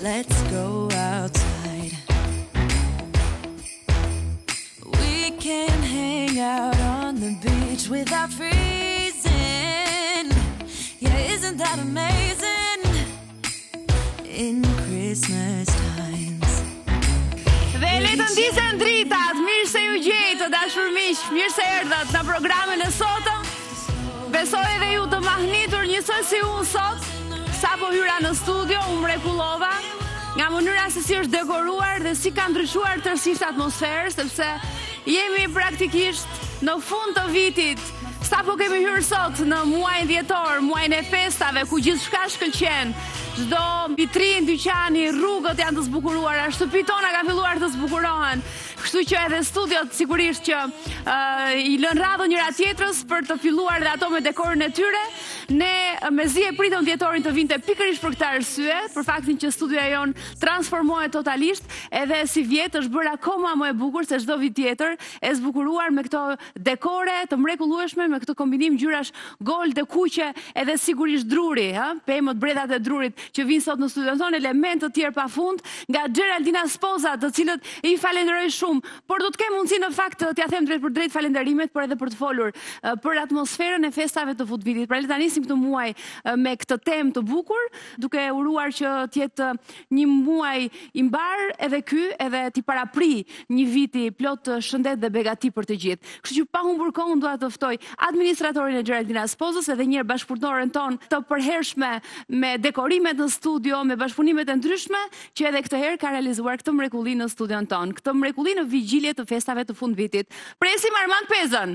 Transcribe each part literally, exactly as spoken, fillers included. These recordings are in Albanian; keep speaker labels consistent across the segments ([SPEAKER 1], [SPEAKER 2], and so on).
[SPEAKER 1] let's go outside. We can hang out on the beach without freezing. Yeah, isn't that amazing? In Christmas times.
[SPEAKER 2] Dhe le të ndisen dritat, mirë se ju gjetë, dashur miq, mirë se erdhët në programin e sotëm. Besoj edhe ju të mahnitur njësoj si unë sot, sa po hyra në studio, unë mrekullova nga mënyra se si është dekoruar dhe si ka ndryshuar tërësisht atmosferë, sepse jemi praktikisht në fund të vitit. Sa po kemi hyrë sot në muajin dhjetor, muajin e festave, ku gjithçka shkëlqen. Çdo vitrin, dyqani, rrugët janë të zbukuruara, shtëpitë tona ka filluar të zbukurohen. Kështu që edhe studiot sigurisht që uh, i lën radhë njëra tjetrës për të filluar dhe ato me dekorin e tyre. Ne mezi e pritëm dhjetorin të vinte pikërisht për këtë arsye, për faktin që studioja jon transformohet totalisht, edhe si vjet është bërë akoma më e bukur se çdo vit tjetër, e zbukuruar me këto dekore të mrekullueshme, me këtë kombinim ngjyrash gold dhe kuqe, edhe sigurisht druri, ha, pemët, bredhat e drurit që vinë sot në studion tonë, elementë të tjerë pafund nga Geraldina Spoza, të cilët i falenderoj shumë. Por do të kem mundësi në fakt t'ja them drejt për drejt falenderimet, por edhe për të folur uh, për atmosferën e festave të futbollit. Pra le ta nisim këtë muaj uh, me këtë temë të bukur, duke uruar që të jetë uh, një muaj i mbar edhe ky, edhe t'i parapri një viti plot uh, shëndet dhe begati për të gjithë. Kështu që pa humbur kohën dua të ftoj administratorin e Geraldina Spozës, edhe një herë bashkëpunëtoren ton të përhershme me dekorimet në studio, me bashkëpunimet e ndryshme, që edhe këtë herë ka realizuar këtë mrekulli në studion ton. Këtë mrekulli në vigjilje të festave të fund vitit. Presim Armand Pezën.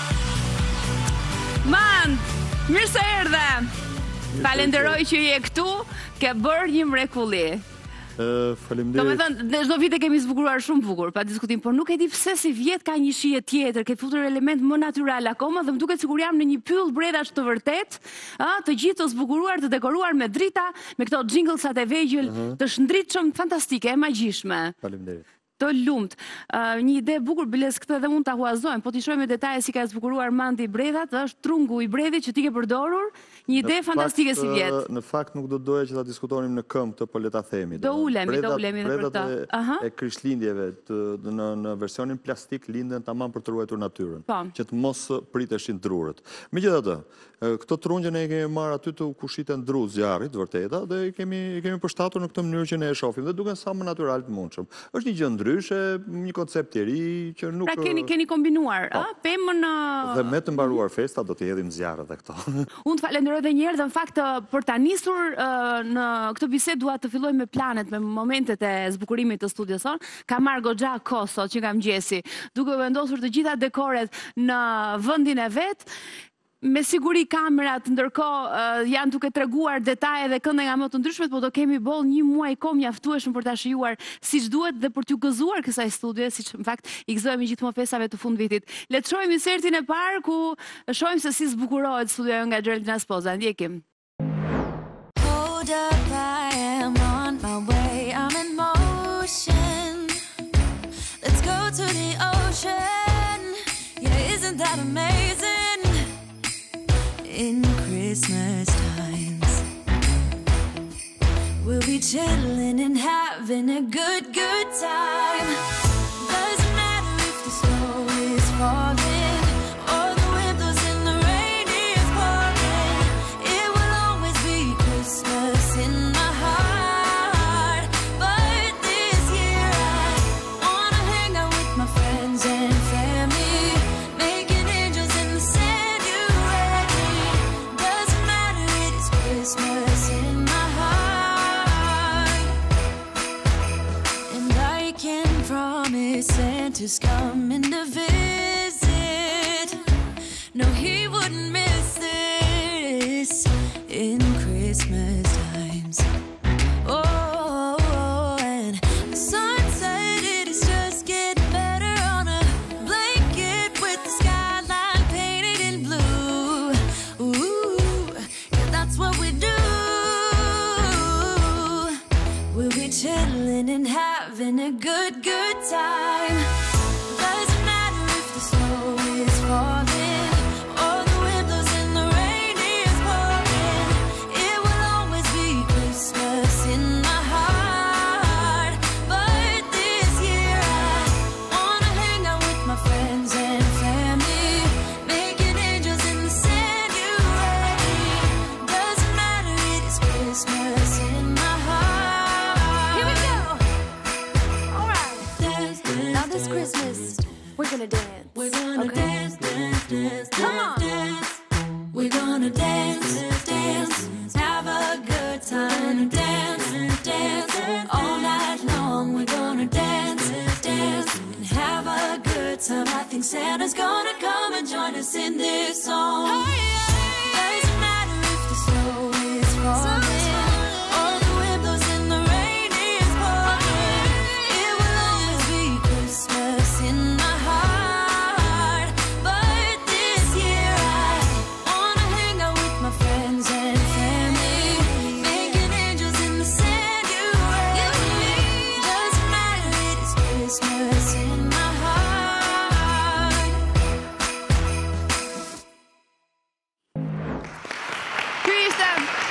[SPEAKER 2] Mand, mirë se erdhe. Falenderoj që je këtu, ke bërë një mrekulli.
[SPEAKER 3] Uh, Faleminderit.
[SPEAKER 2] Do me thënë, dhe çdo vit e kemi zbukuruar shumë bukur, pa diskutim, por nuk e di pse si vjet ka një shije tjetër, ke futur element më natyral akoma dhe më duket sikur jam në një pyll bredash të vërtet, ë, të gjithë të zbukuruar, të dekoruar me drita, me këto jinglesat e vegjël, uh -huh. të shndritshëm, fantastike, e magjishme.
[SPEAKER 3] Faleminderit.
[SPEAKER 2] Të lumt. Uh, një ide bukur, biles këtë dhe mund ta huazojmë, po t'i shohim me detaje si ka zbukuruar mandi i bredhat, është trungu i bredhit që ti ke përdorur, një ide
[SPEAKER 3] në
[SPEAKER 2] fantastike
[SPEAKER 3] fakt,
[SPEAKER 2] si vjet.
[SPEAKER 3] Në fakt nuk do doja që ta diskutonim në këmbë këtë, po le ta themi.
[SPEAKER 2] Do ulemi, do ulemi dhe për të.
[SPEAKER 3] Bredhat e krishtlindjeve në, në versionin plastik linden tamam për të ruajtur natyrën,
[SPEAKER 2] po,
[SPEAKER 3] që të mos priteshin drurët. Megjithatë, këto trungjë ne i kemi marrë aty të kushiten dru zjarrit, vërteta, dhe i kemi, i kemi përshtatur në këtë mënyrë që ne e shohim dhe duken sa më natyral të mundshëm. Është një gjë ndryshe, një koncept i ri që nuk...
[SPEAKER 2] Pra keni, keni kombinuar, a? Pemën...
[SPEAKER 3] Dhe me të mbaruar festa do të hedhim zjarret dhe këto.
[SPEAKER 2] Unë të falenderoj dhe njerë dhe në fakt për ta nisur në këtë bisedë dua të filloj me planet, me momentet e zbukurimit të studios son. Ka marrë goxha kohë sot që kam gjesi, duke vendosur të gjitha dekoret në vendin e vet. Me siguri kamerat ndërkohë uh, janë duke treguar detaje dhe kënde nga më të ndryshmet, po do kemi boll një muaj kohë mjaftueshëm për ta shijuar siç duhet dhe për t'ju gëzuar kësaj studie, siç në fakt i gëzojmë gjithmonë festave të fund vitit. Le të shohim insertin e parë ku shohim se si zbukurohet studioja nga Geraldina Spoza. Ndjekim.
[SPEAKER 1] Hold up, I am on my way, I'm in motion. Let's go to the ocean. Yeah, isn't that amazing? In Christmas times, we'll be chilling and having a good, good time. Doesn't matter if the snow is falling or the wind blows and the rain is pouring. It will always be Christmas in my heart. But this year I wanna hang out with my friends and family, making angels in the sand. Christmas in my heart, and I can promise Santa's coming to visit. No, he wouldn't miss this in Christmas times. Oh, and the sun said it is just getting better on a blanket with the skyline painted in blue. Ooh, yeah, that's what we do. We'll be chilling and having a good, good time. Doesn't matter if the snow is falling or the wind blows and the rain is pouring. It will always be Christmas in my heart. song, we're gonna dance, dance, and have a good time. I think Santa's gonna come and join us in this song. Doesn't matter if the snow is falling or the wind blows and the rain is pouring. It will always be Christmas in my heart. But this year I wanna hang out with my friends and family, making angels in the sand. You and me. Doesn't matter, it is Christmas in my heart.
[SPEAKER 2] Ky ishte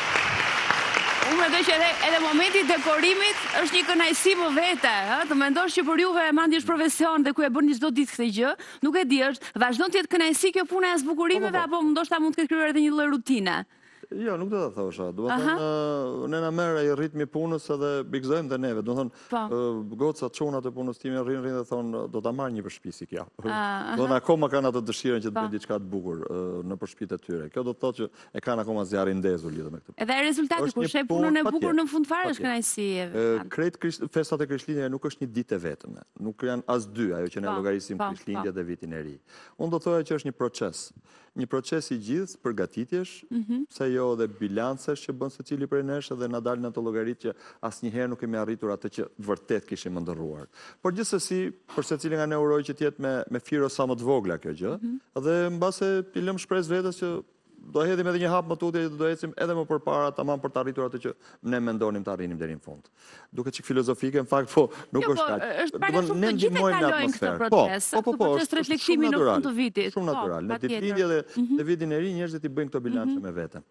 [SPEAKER 2] Unë mendoj që edhe, edhe momenti i dekorimit është një kënaqësi më vete, ë? Të mendosh që për juve e mandjesh profesion dhe ku e bëni çdo ditë këtë gjë, nuk e di, është vazhdon të jetë kënaqësi kjo puna e zbukurimeve
[SPEAKER 3] Po, po, po.
[SPEAKER 2] apo ndoshta mund të ketë krijuar edhe një lloj rutine?
[SPEAKER 3] Jo, nuk do ta thosha. Do të
[SPEAKER 2] Aha.
[SPEAKER 3] thonë, ne na merr ai ritmi i punës edhe bigzojmë dhe neve. Do të
[SPEAKER 2] Po.
[SPEAKER 3] thonë, ë, gocat çunat e punës time rrin rrin dhe thonë do ta marr një për shtëpi si kjo.
[SPEAKER 2] Ah,
[SPEAKER 3] Do të akoma kanë atë dëshirën që të
[SPEAKER 2] Po.
[SPEAKER 3] bëjnë diçka të bukur ë, në për shtëpitë e tyre. Kjo do të thotë që e kanë akoma zjarrin ndezur lidhur me këtë.
[SPEAKER 2] Edhe rezultati
[SPEAKER 3] Është
[SPEAKER 2] kur
[SPEAKER 3] një
[SPEAKER 2] sheh
[SPEAKER 3] punë,
[SPEAKER 2] punën e
[SPEAKER 3] patjetër,
[SPEAKER 2] bukur në fund fare është
[SPEAKER 3] patjetër.
[SPEAKER 2] kënaqësi.
[SPEAKER 3] Ë, Krejt Krisht- festat e Krishtlindjeve nuk është një ditë e vetme. Nuk janë as dy, ajo që ne
[SPEAKER 2] Po,
[SPEAKER 3] llogarisim
[SPEAKER 2] po,
[SPEAKER 3] Krishtlindjet dhe vitin e ri. Unë do thoya që është një proces. Një proces i gjithë përgatitjesh,
[SPEAKER 2] Mhm.
[SPEAKER 3] se jo dhe bilancesh që bën secili prej nesh dhe na dalin ato llogaritë që asnjëherë nuk kemi arritur atë që vërtet kishim ndërruar. Por gjithsesi, për secilin nga ne uroj që të jetë me me firo sa më të vogla kjo gjë,
[SPEAKER 2] Mhm.
[SPEAKER 3] dhe mbase i lëm shpresë vetes që do hedhim edhe një hap më tutje, do ecim edhe më përpara tamam për të arritur atë që ne mendonim të arrinim deri në fund. Duket çik filozofike në fakt, po nuk
[SPEAKER 2] Jo,
[SPEAKER 3] është
[SPEAKER 2] po,
[SPEAKER 3] kaq.
[SPEAKER 2] është
[SPEAKER 3] Do
[SPEAKER 2] para
[SPEAKER 3] të
[SPEAKER 2] shumë
[SPEAKER 3] ne
[SPEAKER 2] të gjithë e
[SPEAKER 3] ndihmojmë në
[SPEAKER 2] kalojnë këtë
[SPEAKER 3] atmosferë.
[SPEAKER 2] proces,
[SPEAKER 3] Po, po, po,
[SPEAKER 2] këtë proces
[SPEAKER 3] është- është
[SPEAKER 2] reflektimi
[SPEAKER 3] shumë
[SPEAKER 2] në fund
[SPEAKER 3] natyral,
[SPEAKER 2] të vitit.
[SPEAKER 3] Shumë
[SPEAKER 2] Po,
[SPEAKER 3] natyral. Në
[SPEAKER 2] patjetër.
[SPEAKER 3] ditëlindje dhe në vitin e ri njerëzit i bëjnë këto bilançe me veten.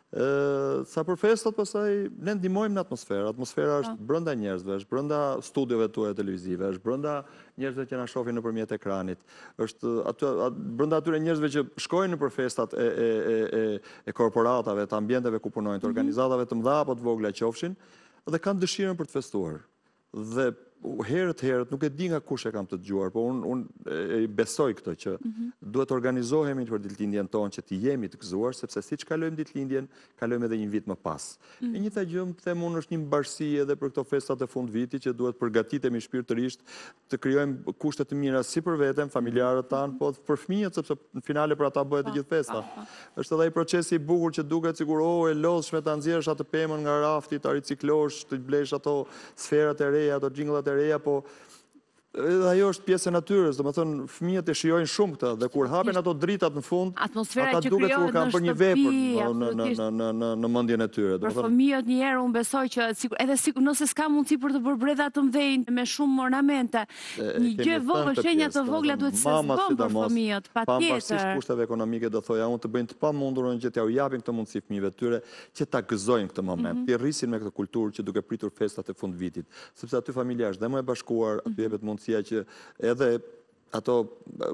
[SPEAKER 3] Ë, sa për festat pastaj ne ndihmojmë në atmosferë. Atmosfera është brenda njerëzve, është brenda studiove tuaja televizive, është brenda njerëzve që na shohin nëpërmjet ekranit, është aty at- brenda atyre njerëzve që shkojnë nëpër festat e e e e, e korporatave, të ambienteve ku punojnë, të organizatave të mëdha apo të vogla qofshin, dhe kanë dëshirën për të festuar. Dhe herët herët nuk e di nga kush e kam të dëgjuar, po unë un, e, e besoj këtë që duhet të organizohemi për ditëlindjen tonë që të jemi të gëzuar, sepse siç kalojmë ditëlindjen, kalojmë edhe një vit më pas. E njëjta gjë më them unë është një mbarësi edhe për këto festat e fund viti që duhet përgatitemi shpirtërisht të krijojmë kushte të mira si për veten, familjarët tanë, po për fëmijët, sepse në finale për ata bëhet e gjithë festa. Është edhe ai procesi i bukur që duket sikur o e lodhshme ta nxjerrësh atë pemën nga rafti, ta riciklosh, të blesh ato sferat e reja, ato xhingullat e reja, po edhe ajo është pjesë e natyrës, domethënë fëmijët e shijojnë shumë këtë dhe kur hapen ato dritat në fund,
[SPEAKER 2] Atmosfera
[SPEAKER 3] ata
[SPEAKER 2] që
[SPEAKER 3] duket sikur
[SPEAKER 2] krijohet
[SPEAKER 3] kanë
[SPEAKER 2] në
[SPEAKER 3] bërë një
[SPEAKER 2] shtëpi,
[SPEAKER 3] vepër në në
[SPEAKER 2] absolutisht.
[SPEAKER 3] në në në në mendjen e tyre,
[SPEAKER 2] Për
[SPEAKER 3] domethënë
[SPEAKER 2] fëmijët një herë unë besoj që sikur edhe sikur nëse s'ka mundësi për të bërë bredha të mëdhenj me shumë ornamente, një gjë e vogël, shenja të vogla duhet se s'bën për fëmijët,
[SPEAKER 3] pavarësisht
[SPEAKER 2] patjetër.
[SPEAKER 3] kushteve ekonomike do thoja unë të bëjnë të pamundurën që t'ja u japin këtë mundësi fëmijëve të tyre që ta gëzojnë këtë moment, të rrisin me këtë kulturë që duke pritur festat e fund vitit, sepse aty familja është dhe më e bashkuar, aty jepet mundësia që edhe ato,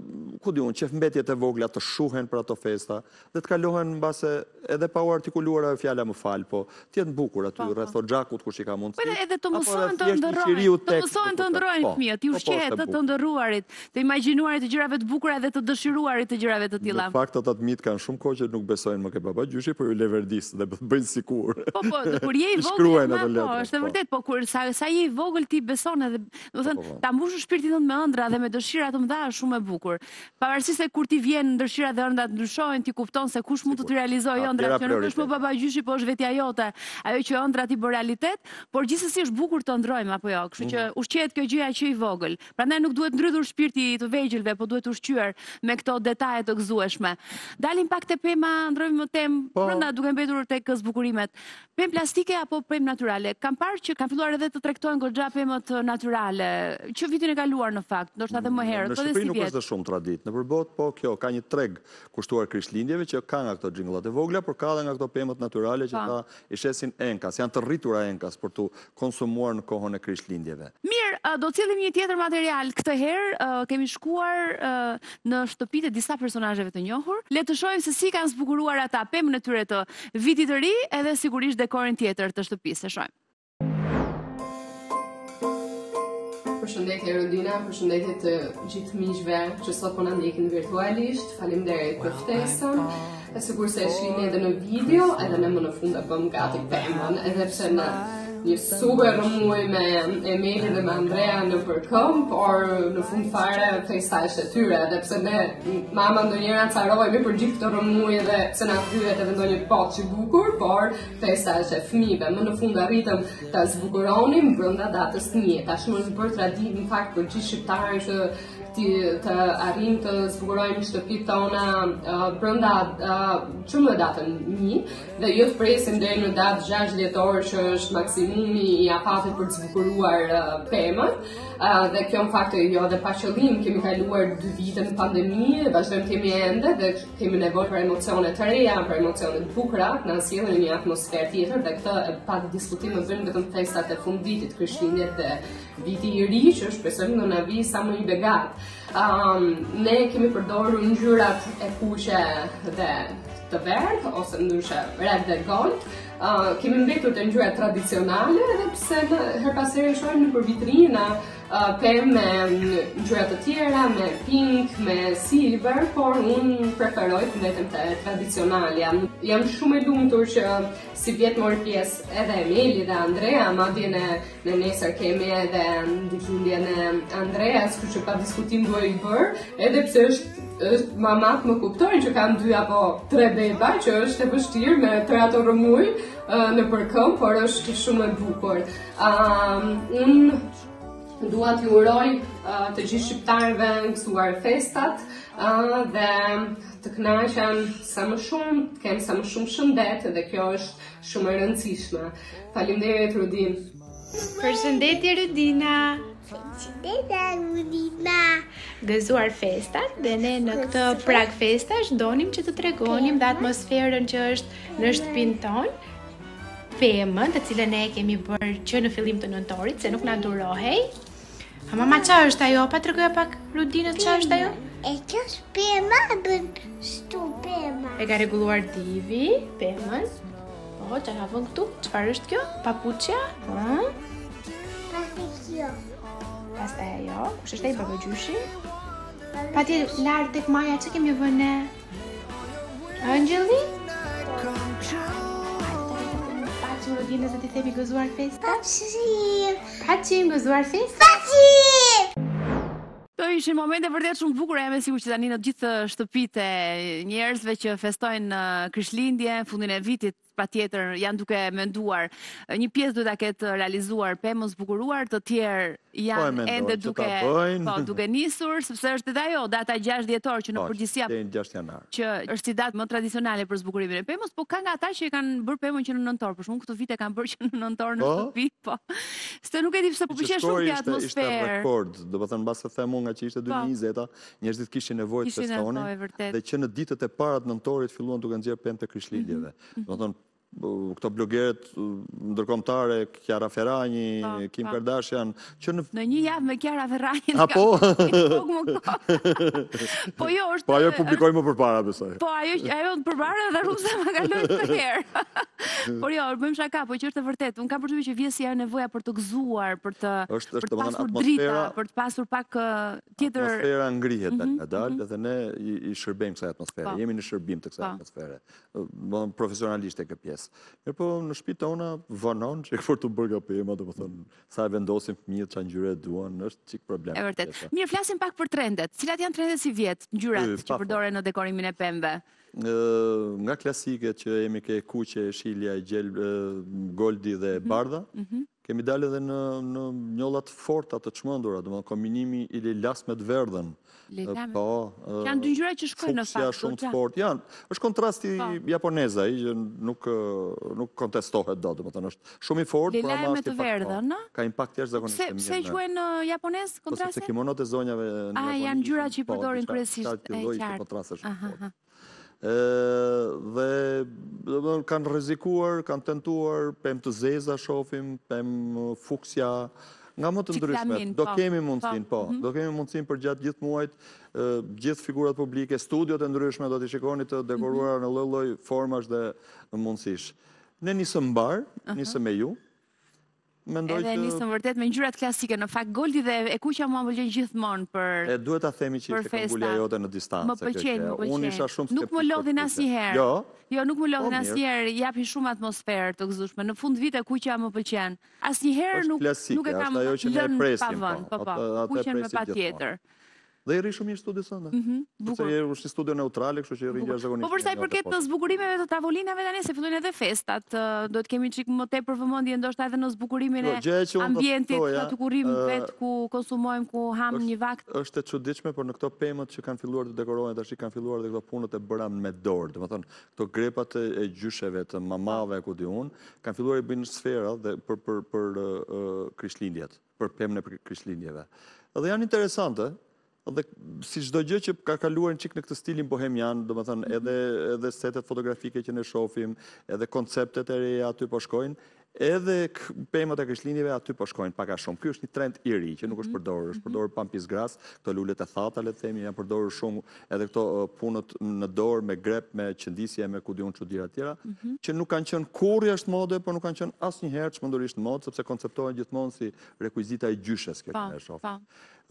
[SPEAKER 3] ku di unë, qefmbetjet e vogla të shuhen për ato festa, dhe të kalohen në base edhe pa u artikuluar ajo fjala më fal, po të jetë bukur aty rreth xhakut kush i ka mundësi.
[SPEAKER 2] Po edhe edhe të
[SPEAKER 3] apo
[SPEAKER 2] mësohen të
[SPEAKER 3] thjesht një
[SPEAKER 2] ndërrojnë,
[SPEAKER 3] qiriu
[SPEAKER 2] të
[SPEAKER 3] tek,
[SPEAKER 2] mësohen të
[SPEAKER 3] po,
[SPEAKER 2] ndërrojnë
[SPEAKER 3] po,
[SPEAKER 2] fëmijët, i
[SPEAKER 3] po, po,
[SPEAKER 2] ushqehet
[SPEAKER 3] është e
[SPEAKER 2] të të
[SPEAKER 3] bukur.
[SPEAKER 2] ndërruarit, të imagjinuarit të gjërave të bukura dhe të dëshiruarit të gjërave të tilla.
[SPEAKER 3] Në fakt ata të mitë kanë shumë kohë që nuk besojnë më ke baba gjyshi, por ju leverdis dhe bëjnë sikur.
[SPEAKER 2] Po po, dhe kur je i
[SPEAKER 3] I
[SPEAKER 2] vogël,
[SPEAKER 3] shkruajnë
[SPEAKER 2] ma,
[SPEAKER 3] ato
[SPEAKER 2] po,
[SPEAKER 3] letra,
[SPEAKER 2] është e
[SPEAKER 3] po.
[SPEAKER 2] vërtet, po kur sa sa je i vogël ti beson edhe, do të
[SPEAKER 3] po, po.
[SPEAKER 2] thënë, ta mbushësh shpirtin tënd me ëndra dhe me dëshira të mëdha është shumë e bukur. Pavarësisht se kur ti vjen dëshira dhe ëndrat ndryshojnë, ti kupton se kush mund të të realizojë
[SPEAKER 3] Atëra
[SPEAKER 2] ëndrat, që nuk është më
[SPEAKER 3] prioritet.
[SPEAKER 2] baba gjyshi, po është vetja jote, ajo që ëndrat i bë realitet, por gjithsesi është bukur të ndrojmë apo jo, kështu që ushqehet kjo gjëja që i vogël. Prandaj nuk duhet ndrydhur shpirti të vegjëlve, po duhet ushqyer me këto detaje të gëzueshme. Dalim pak te pema, ndrojmë më temë
[SPEAKER 3] Po.
[SPEAKER 2] brenda duke mbetur tek zbukurimet. Pemë plastike apo pemë natyrale? Kam parë që kanë filluar edhe të tregtojnë goxha pemët natyrale, që vitin e kaluar në fakt, ndoshta edhe më herët,
[SPEAKER 3] Në
[SPEAKER 2] po edhe
[SPEAKER 3] Shqipëri
[SPEAKER 2] si
[SPEAKER 3] nuk
[SPEAKER 2] vjet.
[SPEAKER 3] është dhe shumë tradit. Në përbot, po kjo ka një treg kushtuar Krishtlindjeve që ka nga këto xhingullat e vogla, por ka edhe nga këto pemët natyrale që
[SPEAKER 2] Pa.
[SPEAKER 3] ta i shesin enkas, janë të rritura enkas për të konsumuar në kohën e Krishtlindjeve.
[SPEAKER 2] Mirë, ë, do të cilëm një tjetër material. Këtë herë ë, kemi shkuar ë, në shtëpitë e disa personazheve të njohur. Le të shohim se si kanë zbukuruar ata pemën e tyre të vitit të ri, edhe sigurisht dekorin tjetër të shtëpisë. E shohim.
[SPEAKER 4] Përshëndetje Rondina, përshëndetje të gjithë miqve që sot po na ndjekin virtualisht. Faleminderit për ftesën. E sigur se e shihni edhe në video, edhe ne më në fund e bëm gati pemën, edhe pse në një super rëmuj me Emeli dhe me Andrea në përkëm, por në fund fare fejstajsh e tyre, edhe pse ne mama ndonjëra carojmë për gjithë këto rëmuj dhe pse na pyet edhe ndonjë pot që bukur, por fejstajsh e fëmijëve. Më në fund arritëm ta zbukuronim brenda datës një. Tashmë është bërë traditë në fakt për gjithë shqiptarët që të arrim të zbukurojmë shtëpitë tona uh, brenda uh, që më datën një dhe jo të presim deri në datë gjashtë dhjetor që është maksimumi i afatit për të zbukuruar uh, pemën. Uh, dhe kjo në fakt jo dhe pa qëllim, kemi kaluar dy vite në pandemi, vazhdojmë kemi ende dhe kemi nevojë për emocione të reja, për emocione të bukura, na sjellin në një atmosferë tjetër dhe këtë e pa diskutim më bën vetëm festat e fundvitit, Krishtlindjet dhe viti i ri që shpresojmë do na vijë sa më i begat. Um, ne kemi përdorur ngjyrat e kuqe dhe të verdh ose ndryshe red dhe gold. Uh, kemi mbetur të ngjyrat tradicionale edhe pse në her pas here shohim nëpër vitrina uh, pemë me ngjyra të tjera, me pink, me silver, por unë preferoj të mbetem te tradicionale. Jam, jam shumë e lumtur që si vjet mori pjesë edhe Emeli dhe Andrea, madje në në nesër kemi edhe ditëlindjen e Andreas, kështu që pa diskutim do i bër, edhe pse është është mamat më kuptojnë që kam dy apo tre beba, që është e vështirë me tre ato rëmuj uh, në përkëm, por është shumë e bukur. Um, unë dua t'ju uroj uh, të gjithë shqiptarëve mësuar festat uh, dhe të kënaqen sa më shumë, të kenë sa më shumë shëndet dhe kjo është shumë e rëndësishme. Faleminderit Rudin.
[SPEAKER 2] Përshëndetje Rudina.
[SPEAKER 5] Përshëndetje Rudina.
[SPEAKER 2] Gëzuar festat dhe ne në këtë prag festash donim që të tregonim dhe atmosferën që është në shtëpinë tonë, pemën të cilën ne kemi bërë që në fillim të nëntorit, se nuk na durohej. Ha mama, qa është ajo? Pa tregoja pak Rudinës qa është ajo?
[SPEAKER 5] E kjo është pema, bën shtu pema.
[SPEAKER 2] E ka rregulluar Divi pemën. Po, çfarë ka vënë këtu? Çfarë është kjo? Papuçja? Ëh?
[SPEAKER 5] Pasi kjo.
[SPEAKER 2] Pastaj ajo, kush është ai babagjyshi? Patje lart tek Maja që kemi vënë ne? Angeli? Paqim Rudinës dhe ti themi gëzuar festa?
[SPEAKER 5] Paqim.
[SPEAKER 2] Paqim gëzuar festa?
[SPEAKER 5] Paqim.
[SPEAKER 2] Këto ishin momente vërtet shumë bukura, jam e sigurt që tani në të gjithë shtëpitë e njerëzve që festojnë Krishtlindje, fundin e vitit, patjetër janë duke menduar një pjesë duhet ta ketë realizuar pemën zbukuruar, të tjerë janë ende duke po duke nisur, sepse është edhe ajo data gjashtë dhjetor që në përgjithësi që është si datë më tradicionale për zbukurimin e pemës, po ka nga ata që e kanë bërë pemën që në nëntor, për shkak këto vite kanë bërë që në nëntor në shtëpi, po. Se nuk e di pse po pëlqej shumë kjo atmosferë.
[SPEAKER 3] Ishte rekord, do të thënë mbas se themu nga që ishte dy mijë e njëzeta, njerëzit kishin nevojë të festonin dhe që në ditët e para të nëntorit filluan duke nxjerrë pemë të Krishtlindjeve. Do të thënë këto blogerët ndërkombëtare, Chiara Ferragni, Kim Kardashian, që në
[SPEAKER 2] në një javë me Chiara Ferragni.
[SPEAKER 3] Apo?
[SPEAKER 2] Po jo, është.
[SPEAKER 3] Po ajo publikoi më përpara besoj.
[SPEAKER 2] Po ajo ajo përpara dhe rrugë se ma kaloi të herë. Por jo, bëjmë shaka, po që është e vërtetë. Unë kam përshtypjen që vjen si ajo nevoja për të gëzuar, për të për të pasur drita, për të pasur pak tjetër.
[SPEAKER 3] Atmosfera ngrihet dalë dhe ne i shërbejmë kësaj atmosfere. Jemi në shërbim të kësaj atmosfere. Profesionalisht e kjo pjesë. Mirë po në shtëpi tona vonon që për të bërë pema, do të thonë, sa e vendosim fëmijët çfarë ngjyre duan, është çik problem.
[SPEAKER 2] E vërtet. Mirë, flasim pak për trendet. Cilat janë trendet si vjet, ngjyrat që përdoren në dekorimin e pemëve?
[SPEAKER 3] Nga klasike që jemi ke kuqe, shilja, gjel, goldi dhe bardha, kemi dalë edhe në njollat forta të çmendura, domethënë kombinimi i lilas me të verdhën. Po,
[SPEAKER 2] janë dy ngjyra që shkojnë në fakt.
[SPEAKER 3] Shumë të fortë. Janë, është kontrasti japonez ai që nuk nuk kontestohet dot, domethënë është shumë i fortë, por
[SPEAKER 2] ama është i verdhën, ëh?
[SPEAKER 3] Ka impakt jashtëzakonisht të mirë.
[SPEAKER 2] Pse quhen japonez kontrasti?
[SPEAKER 3] Sepse kimonot e zonjave në Japoni.
[SPEAKER 2] Ah, janë ngjyra që i përdorin kryesisht
[SPEAKER 3] e qartë. Dhe kanë rrezikuar, kanë tentuar pemë të zeza shohim, pemë fuksja, nga më të ndryshmet. Do kemi mundësin, po, do kemi mundësin për gjatë gjithë muajt, gjithë figurat publike, studiot e ndryshme do t'i shikoni të dekoruar në lloj-lloj formash dhe mundësish. Ne nisëm mbar, nisëm me ju, mendoj
[SPEAKER 2] Edhe
[SPEAKER 3] që
[SPEAKER 2] nisëm vërtet me ngjyrat klasike. Në fakt Goldi dhe e kuqja mua më pëlqen gjithmonë për
[SPEAKER 3] e duhet ta themi që
[SPEAKER 2] për
[SPEAKER 3] ishte
[SPEAKER 2] festa.
[SPEAKER 3] këmbgulja jote në distancë.
[SPEAKER 2] Më pëlqen, më pëlqen.
[SPEAKER 3] Unë isha shumë
[SPEAKER 2] Nuk më lodhin asnjëherë.
[SPEAKER 3] Jo.
[SPEAKER 2] Jo, nuk më lodhin
[SPEAKER 3] Po, mirë.
[SPEAKER 2] asnjëherë, japin shumë atmosferë të gëzueshme. Në fund vite kuqja më pëlqen. Asnjëherë
[SPEAKER 3] Është
[SPEAKER 2] nuk
[SPEAKER 3] klasike,
[SPEAKER 2] nuk e kam
[SPEAKER 3] është ajo që ne e
[SPEAKER 2] lënë
[SPEAKER 3] presim,
[SPEAKER 2] pa vend,
[SPEAKER 3] po.
[SPEAKER 2] po po.
[SPEAKER 3] Atë- atë e
[SPEAKER 2] Kuqen me
[SPEAKER 3] presim
[SPEAKER 2] patjetër.
[SPEAKER 3] Dhe i rri shumë mirë studio sënde.
[SPEAKER 2] Mhm,
[SPEAKER 3] Sepse
[SPEAKER 2] bukur.
[SPEAKER 3] je është një studio neutrale, kështu që i rri jashtëzakonisht.
[SPEAKER 2] Po për sa i
[SPEAKER 3] mirë
[SPEAKER 2] përket
[SPEAKER 3] nga
[SPEAKER 2] të zbukurimeve të tavolinave tani se fillojnë edhe festat, ë, do të kemi çik më tepër vëmendje ndoshta edhe në zbukurimin
[SPEAKER 3] Jo,
[SPEAKER 2] e
[SPEAKER 3] gjëja që unë do
[SPEAKER 2] ambientit,
[SPEAKER 3] thoja,
[SPEAKER 2] aty ku rrim
[SPEAKER 3] ë,
[SPEAKER 2] vet, ku konsumojmë, ku ham
[SPEAKER 3] është-
[SPEAKER 2] një vakt.
[SPEAKER 3] Është e çuditshme, por në këto pemët që kanë filluar të dekorohen tash kanë filluar dhe këto punët e bëra me dorë. Domethënë, këto grepat e, e gjysheve të mamave, ku di unë, kanë filluar i bëjnë sfera dhe për për për uh, krishtlindjet, për pemën e krishtlindjeve. Dhe janë interesante. Dhe si çdo gjë që ka kaluar një çik në këtë stilin bohemian, domethënë edhe edhe setet fotografike që ne shohim, edhe konceptet e reja aty po shkojnë, edhe k- pemët e krishtlindjeve aty po shkojnë pak a shumë. Ky është një trend i ri që nuk është përdorur, është përdorur pampisgras, këto lulet e thata le të themi, janë përdorur shumë edhe këto uh, punët në dorë me grep, me qëndisje, me ku diun çuditëra të tjera, që nuk kanë qenë kurrë jashtë mode, por nuk kanë qenë asnjëherë çmendurisht në modë, sepse konceptohen gjithmonë si rekuzita e gjyshes kjo
[SPEAKER 2] Po,
[SPEAKER 3] që ne shohim.
[SPEAKER 2] po.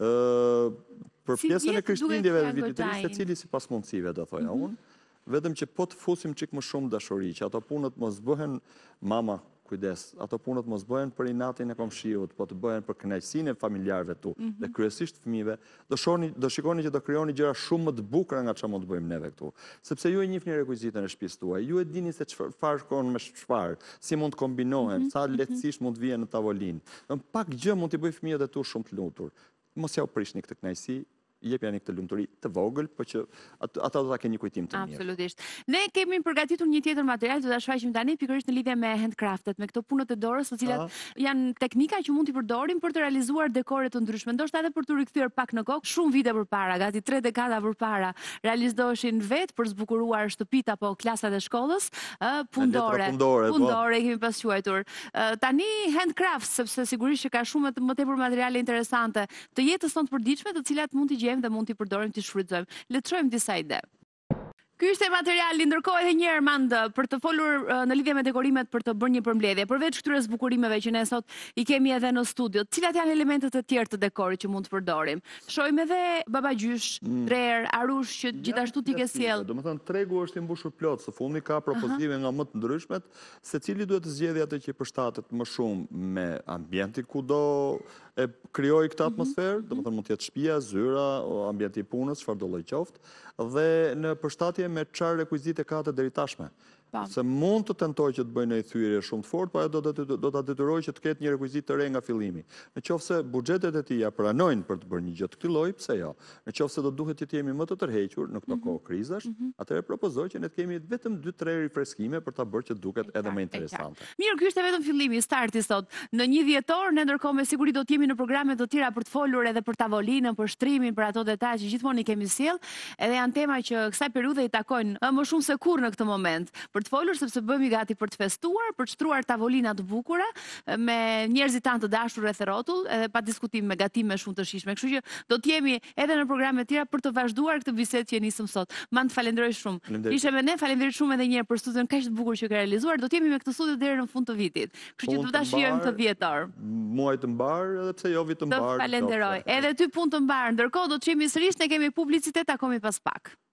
[SPEAKER 3] Ë, për
[SPEAKER 2] Si
[SPEAKER 3] pjesën e
[SPEAKER 2] vjet
[SPEAKER 3] krishtlindjeve
[SPEAKER 2] duhet
[SPEAKER 3] dhe vitit të ri,
[SPEAKER 2] t'ia
[SPEAKER 3] secili sipas mundësive do thoja unë, vetëm që po të fusim çik më shumë dashuri, që ato punët mos bëhen mama kujdes, ato punët mos bëhen për inatin e komshiut, po të bëhen për kënaqësinë e familjarëve tu, dhe kryesisht fëmijëve, do shohni, do shikoni që do krijoni gjëra shumë më të bukura nga çfarë mund të bëjmë neve këtu. Sepse ju e njihni rekuzitën e shtëpisë tuaj, ju e dini se çfarë shkon me çfarë, si mund të kombinohen, sa lehtësisht mund të vihen në tavolinë. Në pak gjë mund t'i bëj fëmijët e tu shumë të lumtur. Mos ja u prishni këtë kënaqësi, jepja një këtë lumturi të vogël, por që at- ata do ta kenë një kujtim të mirë.
[SPEAKER 2] Absolutisht. Ne kemi përgatitur një tjetër material, do ta shfaqim tani pikërisht në lidhje me handcraftet, me këto punët e dorës, të cilat
[SPEAKER 3] Ah.
[SPEAKER 2] janë teknika që mund t'i përdorim për të realizuar dekore të ndryshme, ndoshta edhe për të rikthyer pak në kokë. Shumë vite përpara, gati tre dekada përpara, realizoheshin vetë për zbukuruar shtëpitë apo klasat e shkollës, ë, pundore.
[SPEAKER 3] letra pundore, po.
[SPEAKER 2] Pundore i kemi pas quajtur. Ë, Tani handcrafts, sepse sigurisht që ka shumë më tepër materiale interesante të jetës tonë të përditshme, të cilat mund t'i gjejmë dhe mund t'i përdorim, t'i shfrytëzojmë. Le të shohim disa ide. Ky ishte materiali, ndërkohë edhe një herë Mand, për të folur uh, në lidhje me dekorimet për të bërë një përmbledhje. Përveç këtyre zbukurimeve që ne sot i kemi edhe në studio, cilat janë elementet e tjerë të dekorit që mund të përdorim? Shohim edhe babagjysh, drer, arush që gjithashtu ti ke sjell.
[SPEAKER 3] Do të thënë tregu është i mbushur plot, së fundi ka propozime nga më të ndryshmet, secili duhet të zgjedhë atë që i përshtatet më shumë me ambientin ku do e krijoj këtë atmosferë, do të thënë mund të jetë shtëpia, zyra, o ambienti i punës, çfarë do lloj qoftë, dhe në përshtatje me çfarë rekuzite ka të deri tashme.
[SPEAKER 2] Po.
[SPEAKER 3] Se mund të tentoj që të bëjë një thyrje shumë të fortë, po ajo do të do ta detyroj që të ketë një rekuzit të re nga fillimi. Në qoftë se buxhetet e tij ja pranojnë për të bërë një gjë të këtij lloji, pse jo? Në qoftë se do duhet që të jemi më të tërhequr në këto kohë krizash, atëherë propozoj që ne të kemi vetëm dy tre rifreskime për ta bërë që duket edhe më interesante.
[SPEAKER 2] Mirë, ky ishte vetëm fillimi, starti sot. Në një dhjetor, ne ndërkohë me siguri do të jemi në programe të tjera për të folur edhe për tavolinën, për shtrimin, për ato detaje që gjithmonë i kemi sjell, edhe janë tema që kësaj periudhe i takojnë ë, më shumë se kurrë në këtë moment. Për të folur sepse bëhemi gati për të festuar, për të shtruar tavolina të bukura me njerëzit tanë të dashur rreth rrotull, edhe pa diskutim me gatime shumë të shijshme. Kështu që do të jemi edhe në programe të tjera për të vazhduar këtë bisedë që e nisëm sot. Mand, falenderoj shumë.
[SPEAKER 3] Faleminderit.
[SPEAKER 2] Ishe me ne, faleminderit shumë edhe një herë për studion kaq të bukur që ke realizuar. Do të jemi me këtë studio deri në fund të vitit. Kështu që
[SPEAKER 3] Punë
[SPEAKER 2] do ta
[SPEAKER 3] të
[SPEAKER 2] shijojmë
[SPEAKER 3] mbar,
[SPEAKER 2] të dhjetor.
[SPEAKER 3] Muaj të mbar, edhe pse jo vit të
[SPEAKER 2] Të
[SPEAKER 3] mbar.
[SPEAKER 2] falenderoj.
[SPEAKER 3] qoftë.
[SPEAKER 2] Edhe ty punë të mbar. Ndërkohë do të jemi sërish, ne kemi publicitet, takomi pas pak.